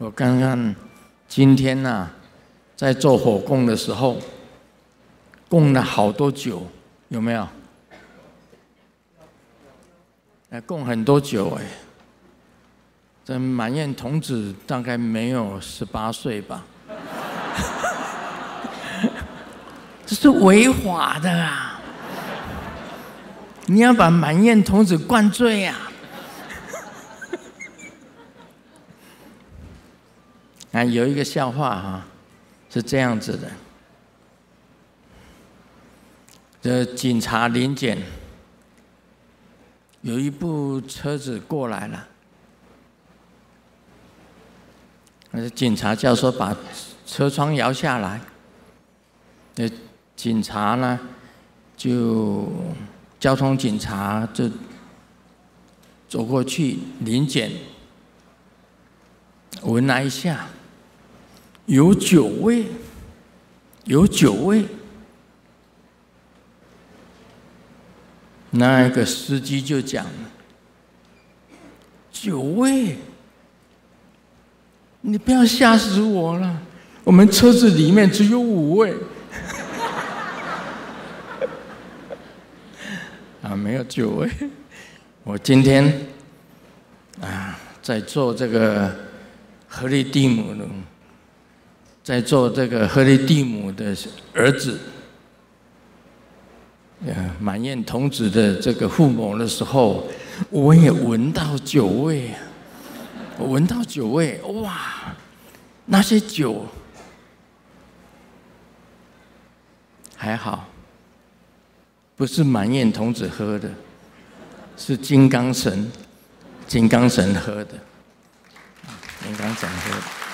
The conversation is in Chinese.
我看看今天呐，在做火供的时候，供了好多酒，有没有？供很多酒哎。这满燕童子大概没有18岁吧？这是违法的啊！你要把满燕童子灌醉啊！啊，有一个笑话哈，是这样子的：这警察临检，有一部车子过来了，那警察叫说把车窗摇下来。那警察呢，就交通警察就走过去临检，闻了一下。有酒味，有酒味。那个司机就讲：“酒味，你不要吓死我了！我们车子里面只有5位。”啊，没有酒味。我今天在做这个荷利蒂姆的。在做这个荷利蒂姆的儿子，满燕童子的这个父母的时候，我也闻到酒味啊！我闻到酒味，哇！那些酒还好，不是满燕童子喝的，是金刚神喝的，金刚神喝的。